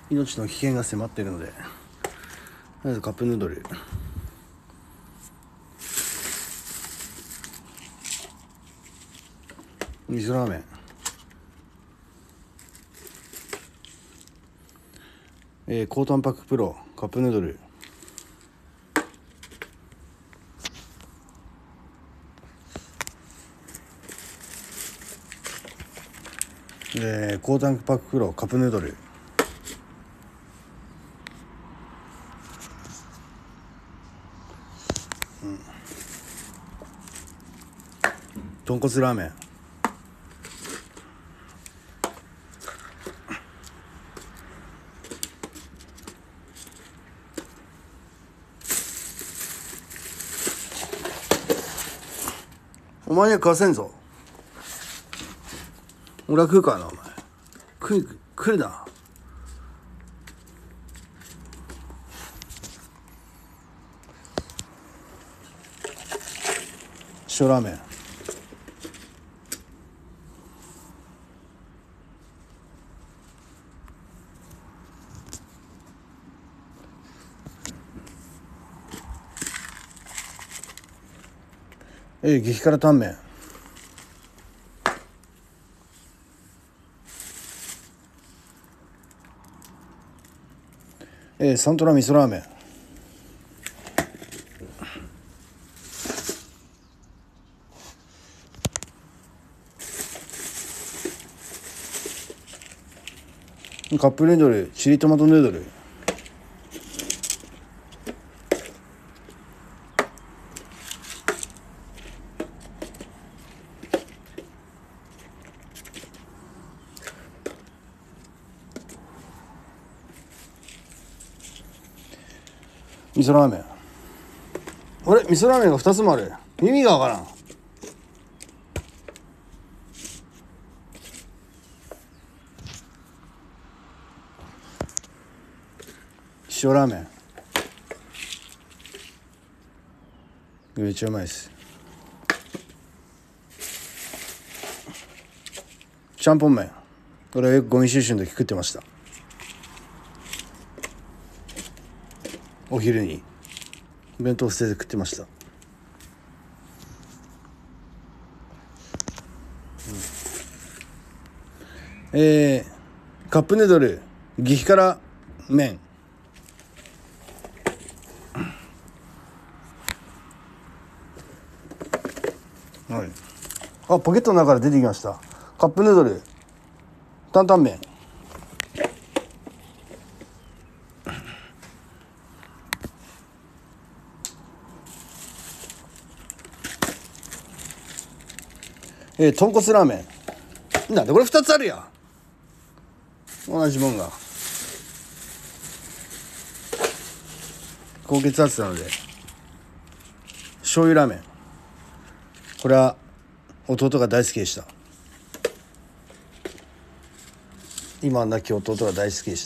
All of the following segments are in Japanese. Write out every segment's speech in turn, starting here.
命の危険が迫っているので、まずカップヌードル、味噌ラーメン、高タンパクプロカップヌードル、高タンパクプロカップヌードル、豚骨ラーメン、お前には食わせんぞ。俺は食うからな。お前食うな。塩ラーメン、激辛タンメン、サントラ味噌ラーメン、カップヌードルチリトマトヌードル、味噌ラーメン。あれ、味噌ラーメンが2つもある。意味がわからん。塩ラーメン、めっちゃうまいです。ちゃんぽん麺、これはよくゴミ収集の時食ってました。お昼に弁当捨てて食ってました。カップヌードル激辛麺、はい、ポケットの中から出てきました。カップヌードル担々麺、豚骨ラーメン。なんでこれ2つあるやん。同じもんが。高血圧なので醤油ラーメン、これは弟が大好きでした。今は亡き弟が大好きでした。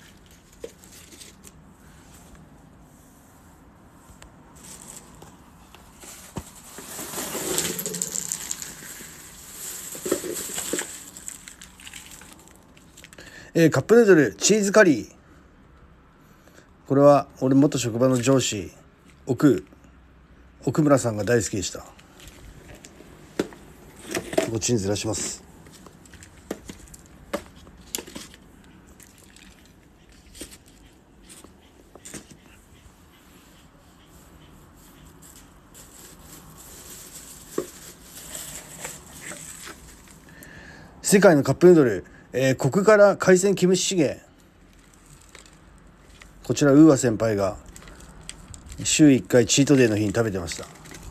カップヌードルチーズカリー、これは俺元職場の上司奥村さんが大好きでした。こっちにずらします。世界のカップヌードル、コクから海鮮キムチチゲ、こちらウーア先輩が週1回チートデーの日に食べてました。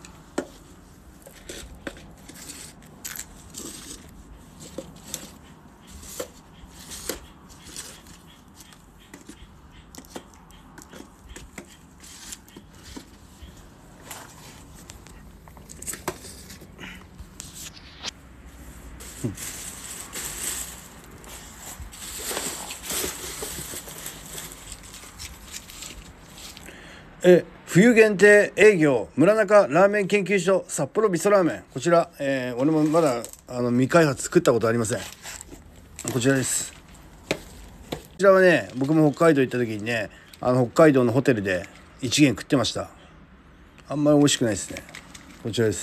冬限定営業村中ラーメン研究所札幌味噌ラーメン、こちら、俺もまだ未開発作ったことありません。こちらです。 ちらはね、僕も北海道行った時にね、北海道のホテルで一元食ってました。あんまり美味しくないですね。こちらです。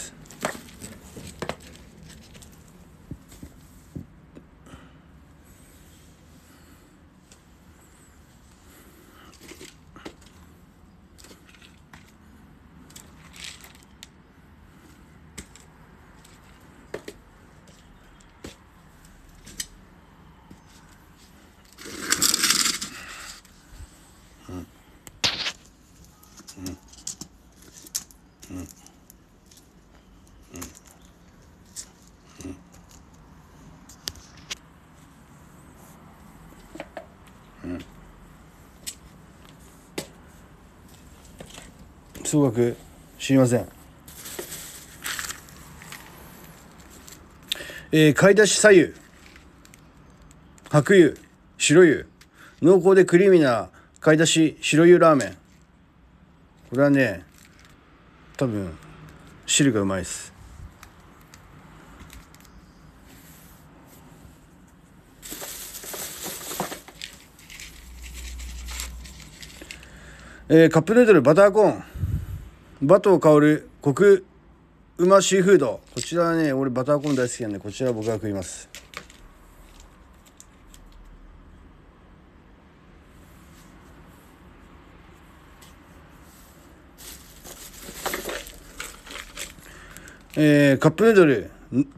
総額知りません。買い出し左右、白湯、白湯、濃厚でクリーミーな買い出し白湯ラーメン。これはね、多分汁がうまいです。カップヌードルバターコーン、バトー香るコクうまシーフード。こちらはね、俺バターコーン大好きなんで、こちらは僕が食います。カップヌードル、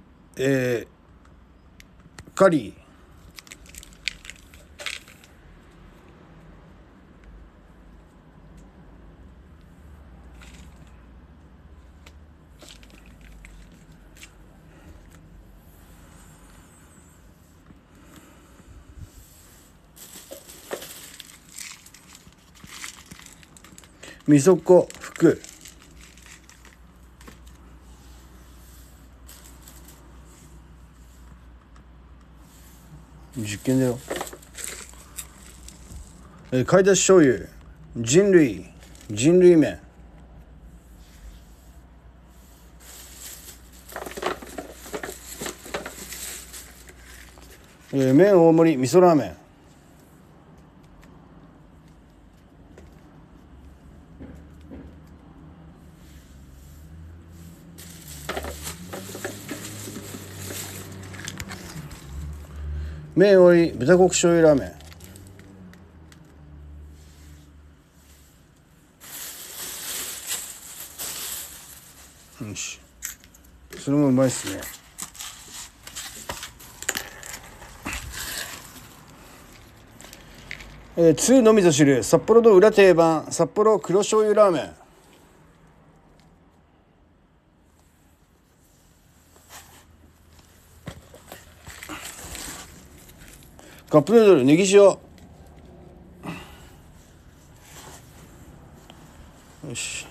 カリー、味噌粉服、実験だよ。買い出し醤油、人類麺、麺大盛り味噌ラーメン、麺大盛り豚国醤油ラーメン。よし、それもうまいっすね。通のみぞ知る札幌の裏定番札幌黒醤油ラーメン。カップヌードルネギ塩。よし、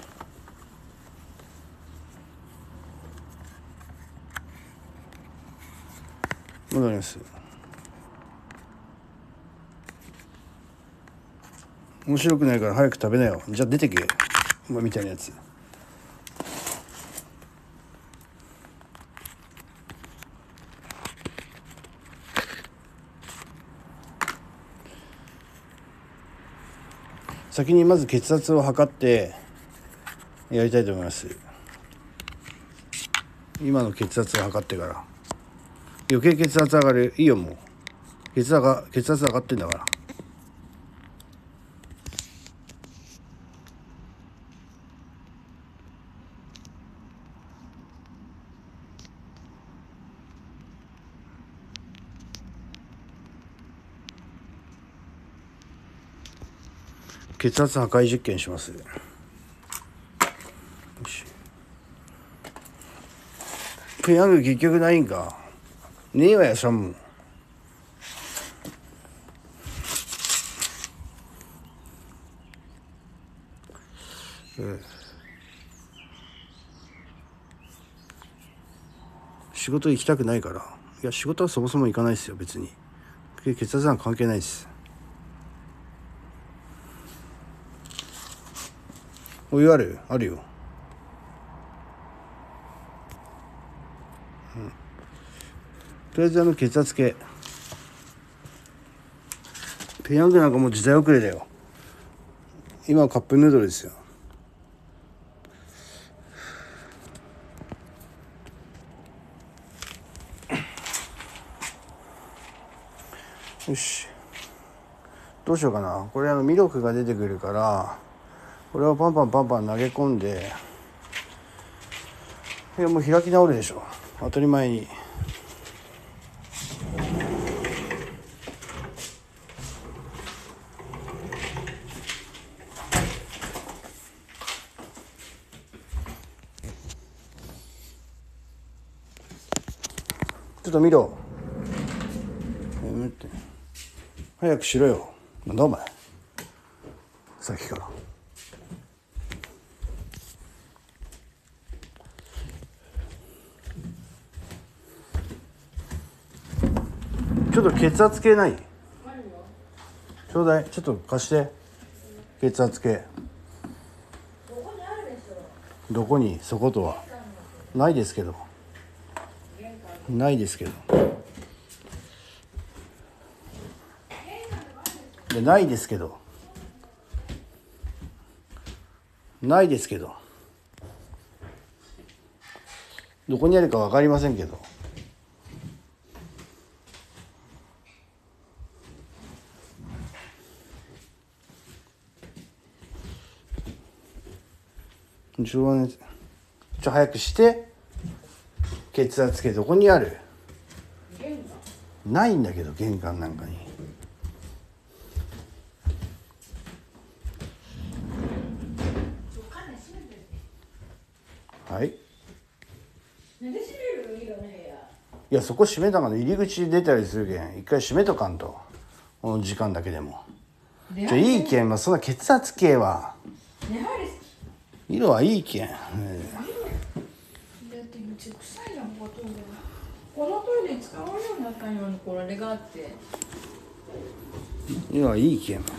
戻ります。面白くないから早く食べなよ。じゃあ出てけ、お前みたいなやつ。先にまず血圧を測ってやりたいと思います。今の血圧を測ってから。余計血圧上がる。いいよ、もう血圧上がってんだから。血圧破壊実験します。よし、ペヤング結局ないんか。ねえわやさんも。仕事行きたくないから。いや、仕事はそもそも行かないですよ、別に。血圧なんか関係ないです。お湯あるよ。とりあえず血圧計、 ペヤングなんかもう時代遅れだよ。今はカップヌードルですよ。よし、どうしようかな。これミルクが出てくるから、これをパンパン投げ込んで、いやもう開き直るでしょ、当たり前に。ちょっと見ろ。早くしろよ。なんだお前、さっきから。ちょっと血圧計ない？ちょうだい。ちょっと貸して。血圧計。どこに？そことはないですけど。ないですけど。ないですけど。ないですけど。どこにあるか分かりませんけど。しょうがない。早くして。血圧計どこにある？ないんだけど、玄関なんかに。はい。なんで閉める？いいよね。いや、そこ閉めたから入り口出たりするけん一回閉めとかんと、この時間だけでも。いいけん、そんな血圧計は色はいいけん、だってめっちゃ臭いやん。このトイレ使わんようになったんよ。これがあって色はいいけん。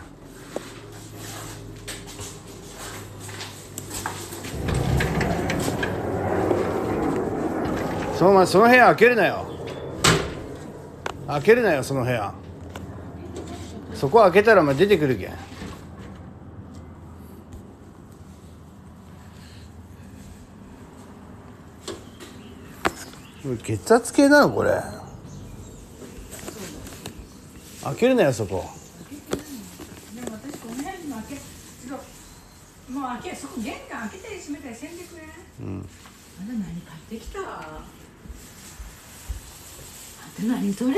その部屋開けるなよ。開けるなよ、その部屋。そこ開けたら出てくるけん。血圧計なのこれ。開けるなよ、そこ。 でも私この部屋にももうそこ玄関開けたり閉めたりせんでくれ。 うん。 あんた何買ってきた？あんた何それ？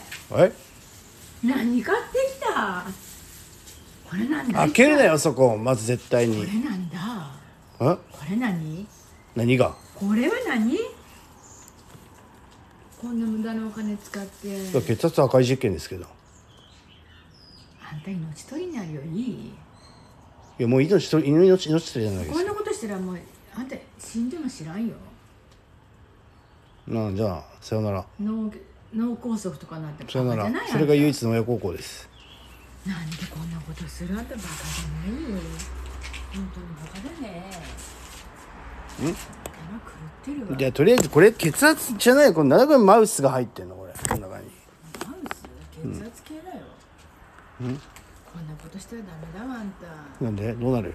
何買ってきた？これなんだ？ 開けるなよ、そこ。まず絶対に。 これなんだ。これ何？ 何が？ これは何？こんな無駄なお金使って。 血圧赤い実験ですけど。 あんた命取りになるよ。いい？ いや、もう命取りじゃないですよ。 こんなことしたらもうあんた死んでも知らんよ。 じゃあさよなら。 脳梗塞とかなってバカさよなら。それが唯一の親孝行です。 なんでこんなことする？あんたバカじゃないよ。本当にバカだね。頭狂ってるわ。 いや、とりあえずこれ血圧じゃないよ。これ7分マウスが入ってんのこれ。この中に。 マウス？血圧計だよ。こんなことしたらダメだわ。あんたなんで？どうなる？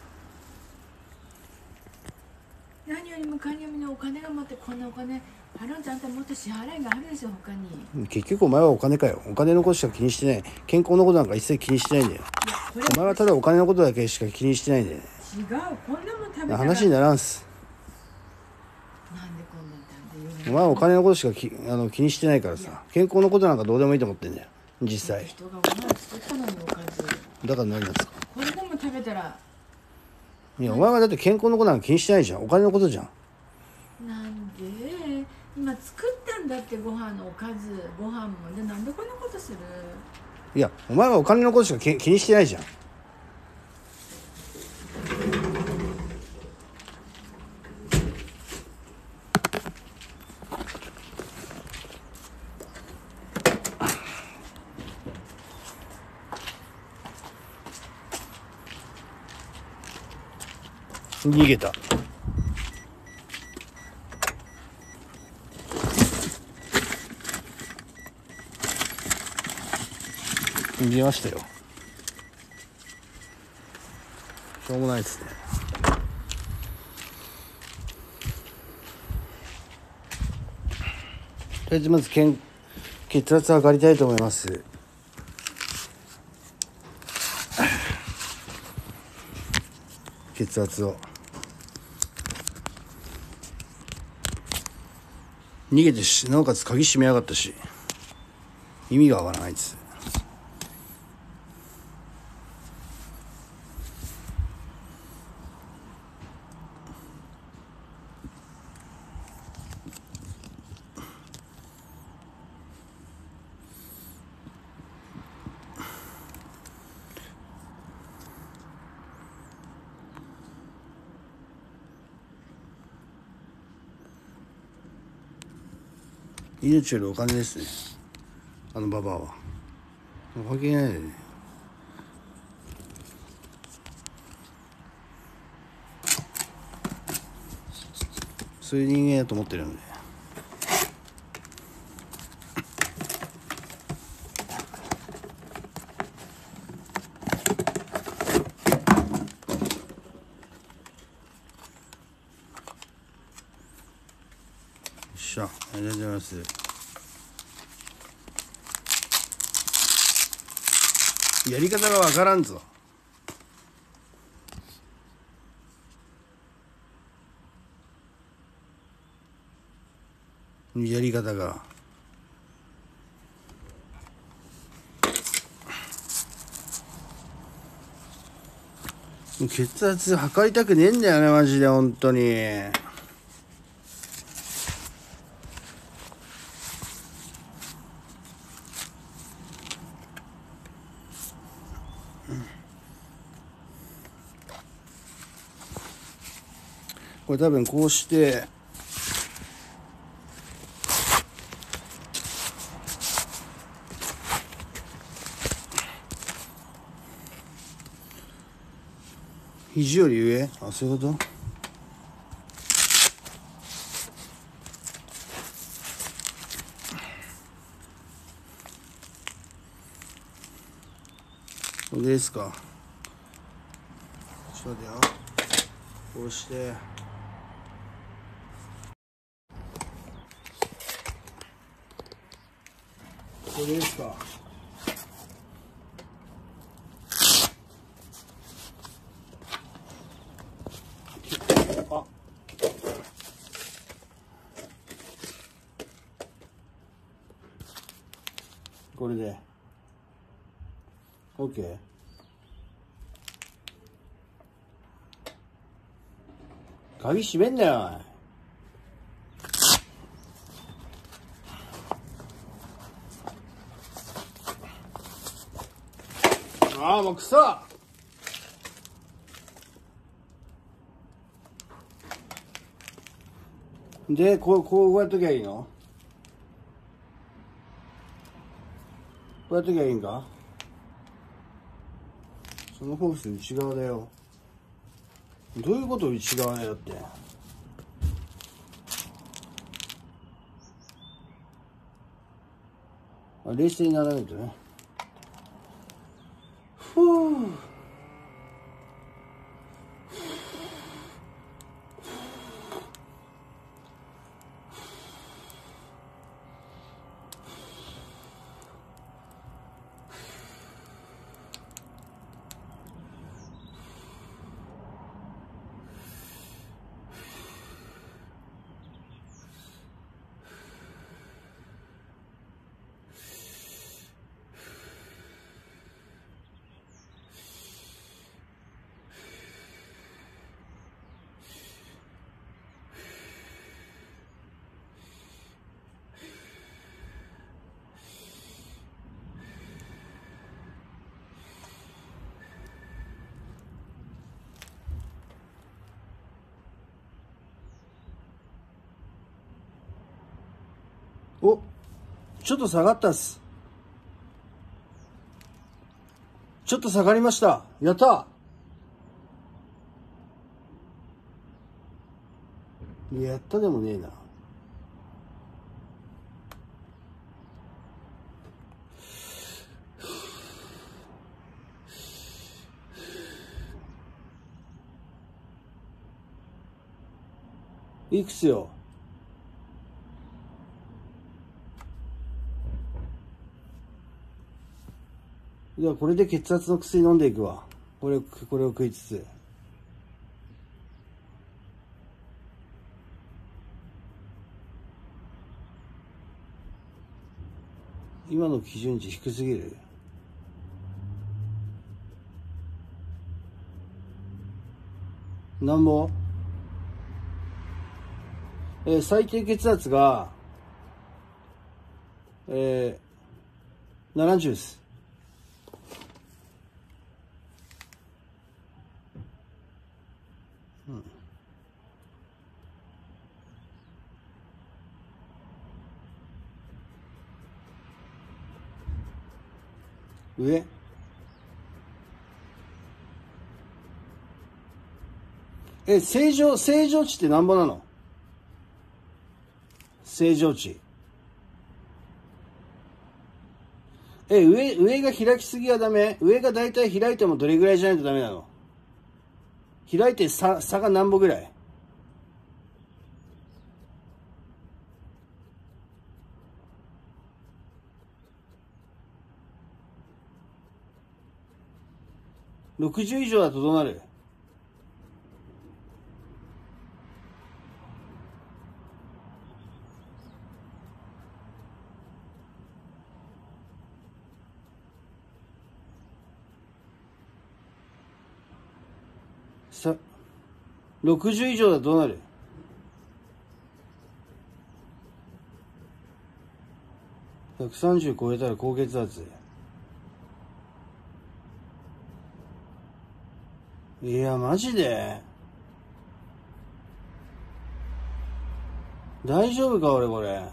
何よりも金よりのお金が持って、こんなお金払うんとあんたもっと支払いがあるでしょ他に。 結局お前はお金かよ。お金のことしか気にしてない。健康のことなんか一切気にしてないんだよ。お前はただお金のことだけしか気にしてないんだよね。 違う、こんなもん食べたら話にならんす。 なんでこんなん食べてお前はお金のことしか気にしてないからさ。健康のことなんかどうでもいいと思ってんだよ実際。 人がご飯作ったのにおかず。 だから何なんですか？ これでも食べたら。 いや、お前はだって健康のことなんか気にしてないじゃん。お金のことじゃん。 なんで今作ったんだって、ご飯のおかず、ご飯も。でなんでこんなことする？ いや、お前はお金のことしか気にしてないじゃん。逃げた。 見ましたよ。しょうもないですね。とりあえずまず血圧測りたいと思います。血圧を逃げてし、なおかつ鍵閉めやがったし、意味がわからないです。命よりお金ですね、あのババアは。関係ないでね。そういう人間やと思ってるんで。ありがとうございます。やり方がわからんぞ。やり方が。血圧測りたくねえんだよね、マジで、本当に。これ多分こうして肘より上、あ、そういうこと。これですか。ちょっと待ってよ。こうしてこれですか。あ、これで OK。 鍵閉めんなよ、おい。ああ、もうくそ。で、こうやっときゃいいの？こうやっときゃいいんか？そのホース内側だよ。どういうこと内側だよって。冷静にならないとね。ふぅ。お、ちょっと下がったっす。ちょっと下がりました。やった。やったでもねえな。 いくつよ。じゃあこれで血圧の薬飲んでいくわ。これを食いつつ。今の基準値低すぎる。なんぼ？最低血圧が、70です。上？正常値ってなんぼなの？正常値。上が開きすぎはダメ？上がだいたい開いてもどれぐらいじゃないとダメなの？開いて差が何歩ぐらい？60以上だとどうなる？60以上だとどうなる？130超えたら高血圧。いや、マジで大丈夫か俺これ。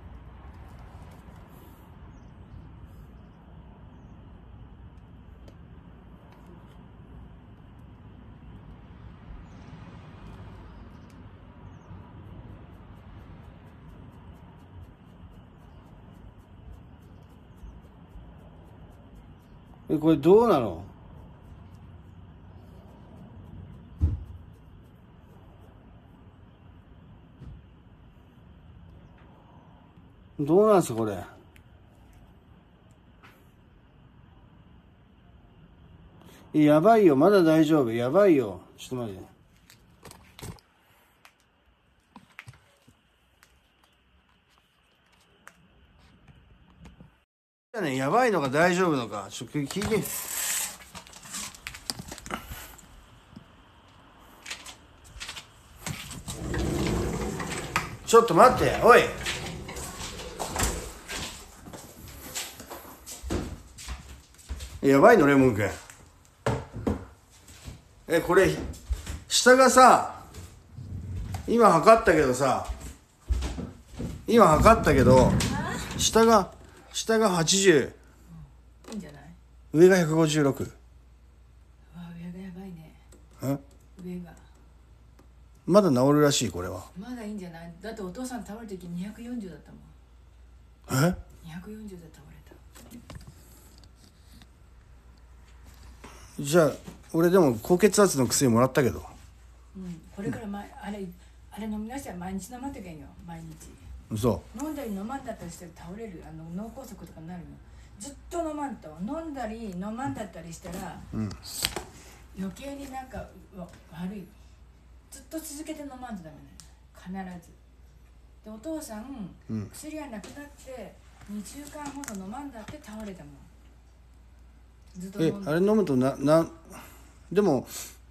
これどうなの？どうなんすかこれ。やばいよ、まだ大丈夫。やばいよ。ちょっと待って。やばいのか大丈夫のかちょっと聞いて。ちょっと待って、おい。やばいのレモン君。これ下がさ、今測ったけどさ、下が80、 いいんじゃない？ 上が156。 うわ、上がやばいね。上がまだ治るらしいこれは。 まだいいんじゃない？だってお父さん倒れた時240だったもん。240で倒れた。 じゃあ俺でも高血圧の薬もらったけど、 これからあれ飲み出したら毎日飲まんとけんよ。毎日嘘。 飲んだり飲まんだったりして倒れる、脳梗塞とかになるの。ずっと飲まんと、飲んだり飲まんだったりしたら、余計になんか悪い。ずっと続けて飲まんとダメなの、必ず。でお父さん、薬がなくなって2週間ほど飲まんだって倒れたもん。ずっと飲んで。 あれ飲むとでも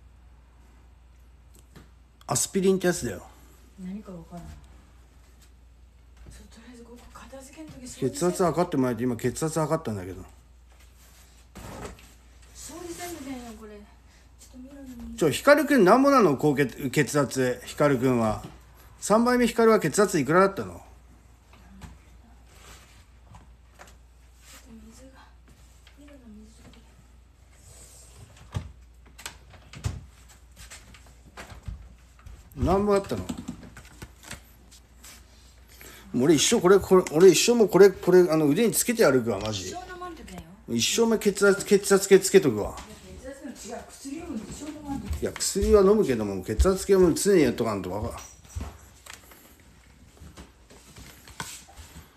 アスピリンってやつだよ。 何か分からない。とりあえずここ片付けんとき血圧測ってもらえて、今血圧測ったんだけど。 掃除せんとけんよこれ。ちょっと見ろよ。 光くんなんぼなの血圧。光くんは3倍目。光は血圧いくらだったの？何ぼあったの？俺一生もうこれ腕につけて歩くわマジで。一生目血圧計つけとくわ。いや薬は飲むけども血圧計も常にやっとかんとわか。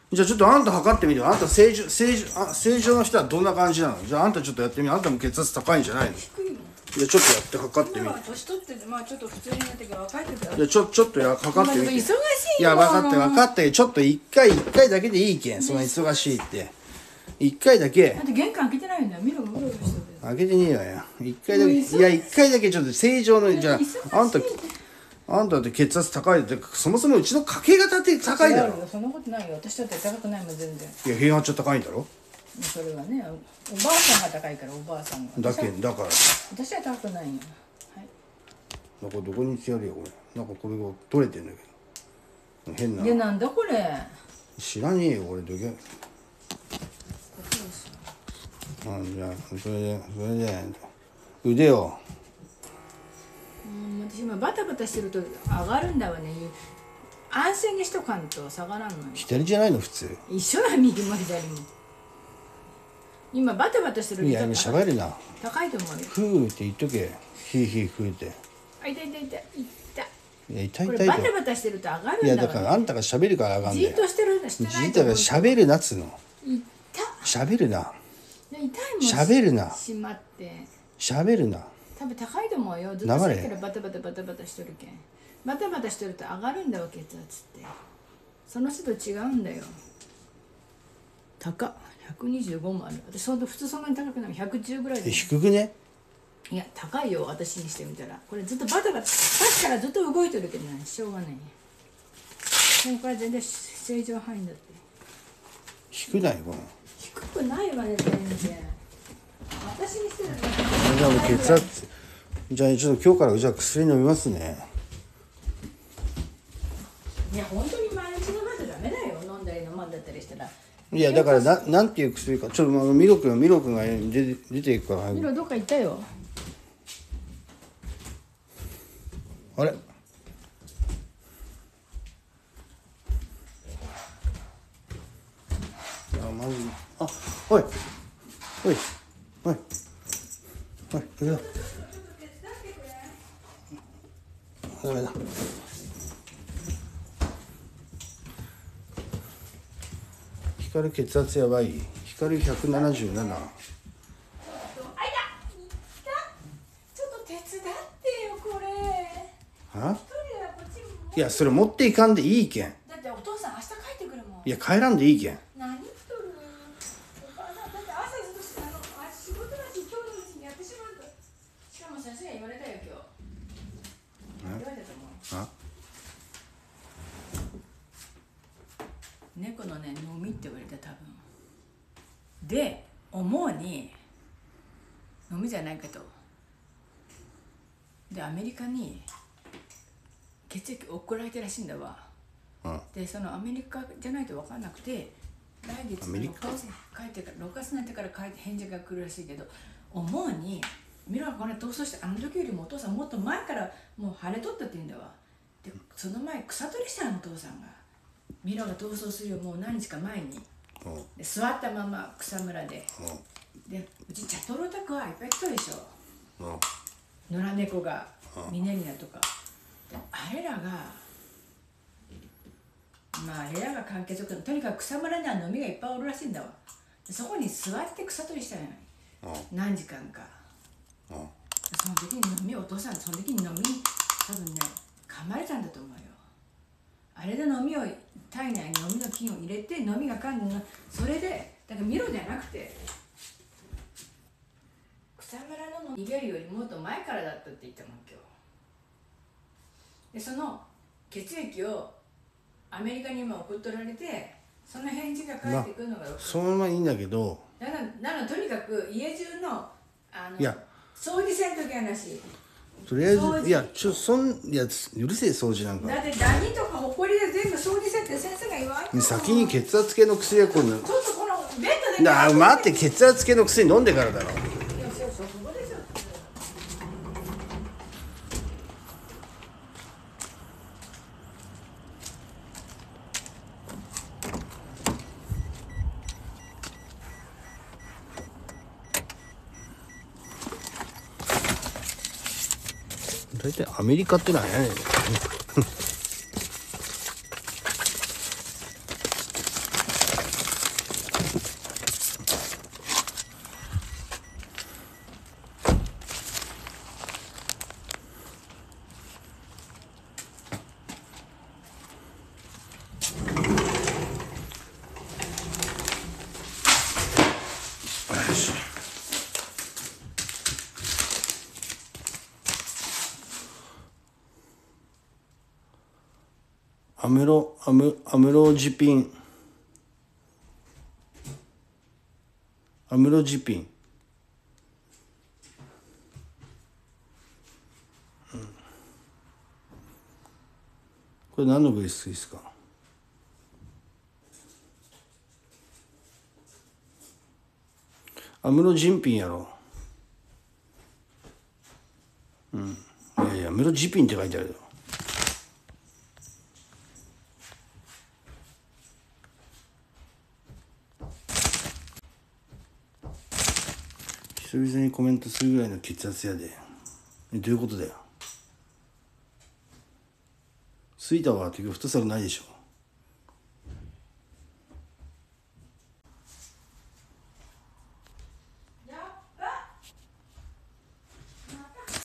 じゃあちょっとあんた測ってみてよ。あんた正常の人はどんな感じなの？じゃああんたちょっとやってみ。あんたも血圧高いんじゃないの？ 低いもん。 じゃあちょっとやって測ってみ今は年取ってまあちょっと普通になってから若い時はじゃあちょっと測ってみて。 忙しいよ。 いや分かったよ。ちょっと一回だけでいいけん。そんな忙しいって一回だけだって玄関開けてないんだよ。見ろ見ろしてる。 開けてねえわよ。一回だけ。いや一回だけちょっと正常の。じゃああんたって血圧高いって、そもそもうちの家計が高いだろ。 違うよ、そんなことないよ。私だって高くないもん全然。 いや平八は高いんだろ。 それはね、おばあさんが高いから。おばあさんがだから私は高くないよ。はい。 なんかどこに行ってやるよこれ。なんかこれが取れてんだけど変な。 でなんだこれ。 知らねえよ俺どけ。じゃあそれで腕を。 私今バタバタしてると上がるんだわね。安静にしとかんと下がらんのよ。 左じゃないの普通。 一緒だ、右も左も。今バタバタしてる。 いやしゃべるな。 高いと思うよ。 ふーって言っとけ。ひーふーって。 あ、痛い。 いや痛いこれバタバタしてると上がるんだわ、ね。 いやだからあんたがしゃべるから上がんだよ。 じっとしてるしてないと思う。 じっとしゃべるなっつうの。 痛しゃべるな。 痛いもん。 しゃべるな。 しまって。 しゃべるな。 多分高いと思うよ。ずっとさっきからバタバタしてるけん。バタバタしてると上がるんだわ血圧って。その人と違うんだよ。高っ。125もある。私普通そんなに高くない。110ぐらいで。 低くね。 いや高いよ私にしてみたら。これずっとバタバタさっきからずっと動いてるけどね、しょうがない。でもこれ全然正常範囲だって。 低ないこの。 低くないわね全然。私にしてるの。 じゃあもう血圧。じゃあちょっと今日からじゃあ薬飲みますね。 いや本当に毎日飲まないとダメだよ。飲んだり飲まんだったりしたら。 いやだからなんていう薬かちょっとミロ君が出ていくからミロどっか行ったよ。 あれまずおいこれだダメだ。光血圧やばい。光177。 ちょっと手伝ってよこれ。 は？いやそれ持っていかんでいいけん。 だってお父さん明日帰ってくるもん。 いや帰らんでいいけん。 何言っとる。お母さんだって朝ずっと仕事だし今日のうちにやってしまうと。しかも先生が言われたよ今日。言われたと思う。 あ？ 猫のね飲みって言われた多分。で思うに飲みじゃないかと。でアメリカに血液送られてらしいんだわ。でそのアメリカじゃないと分かんなくて来月の6月帰ってから6月になってから返事が来るらしいけど、思うにミロがこれ逃走してあの時よりもお父さんもっと前からもう腫れとったって言うんだわ。でその前草取りしたのお父さんが。ミロが逃走するよもう何日か前に。で座ったまま草むらで。でうちチャトロタクはいっぱい来たでしょ。野良猫がミネリナとか。であれらが関係するけどとにかく草むらには飲みがいっぱいおるらしいんだわ。でそこに座って草取りしたのよ。何時間か。その時にお父さんその時に飲み多分ね噛まれたんだと思うよ。あれで体内に飲みの菌を入れて飲みが噛んでそれでだからミロじゃなくて草むらの逃げるよりもっと前からだったって言ったもん今日。でその血液をアメリカに今送っとられてその返事が返ってくるのがそのままいいんだけどなのとにかく家中のいや掃除せんときはなし。 とりあえずいやうるせえ掃除なんか。 だってダニとかホコリで全部掃除せって先生が言わんの。 先に血圧計の薬はこんな。 ちょっとこのベッドで待って血圧計の薬飲んでからだろ。大体アメリカってのはねアムロジピン、アムロジピン、これ何の部位好きですか？アムロジンピンやろ。いやいや、アムロジピンって書いてあるよ。久々にコメントするぐらいの血圧やで。どういうことだよ。スイーターは結局太さがないでしょ。